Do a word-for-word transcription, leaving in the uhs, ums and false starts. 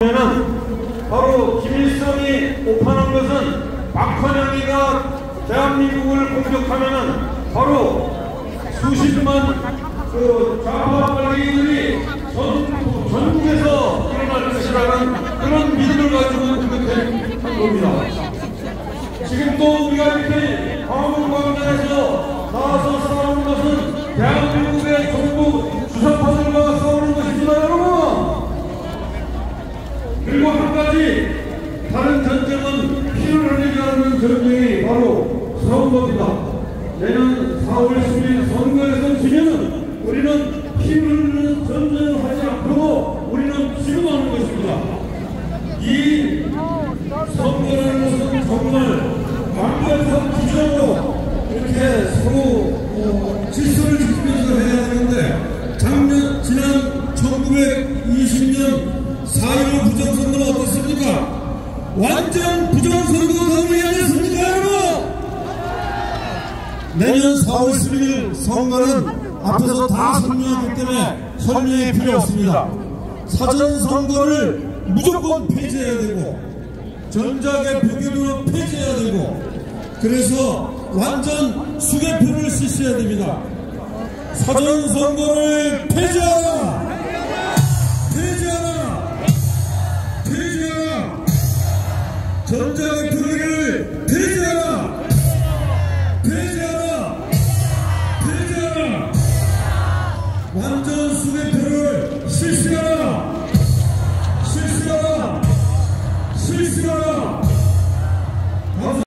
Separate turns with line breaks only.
바로 김일성이 오판한 것은 박헌영이가 대한민국을 공격하면은 바로 수십만 그 좌파 빨갱이들이 전, 전국에서 일어날 것이라는 그런 믿음을 가지고 그렇게 한 겁니다. 지금 또 우리가 이렇게 광화문광장에서 나와서 싸우는 것은 대한민국의 정부 주사파들과 싸우는 것입니다, 여러분. 그리고 한 가지 다른 전쟁은 피를 흘리지 않는 전쟁이 바로 선거입니다. 내년 사월 십일 선거에서 지면은 우리는 피를 흘리는 전쟁을 하지 않고 우리는 지금 하는 것입니다. 이 선거라는 것은 정말 완벽한 규정으로 이렇게 서로 어, 질서를 지키면서 해야 하는데 작년 지난 천구백이십 년 사 일오 부정선거는 어떻습니까? 완전 부정선거가 우리 아니었습니까, 여러분? 내년 사월 십일 선거는 앞에서 다 설명했기 때문에 설명이 필요 없습니다. 사전선거를 무조건 폐지해야 되고 전자개표기로 폐지해야 되고 그래서 완전 수개표를 실시해야 됩니다. 사전선거를 폐지하라! 폐지하라! 폐지하라! 전자개표기를 폐지하라! 폐지하라! 폐지하라! 완전 수개표를 실시하라! 실시하라! 실시하라!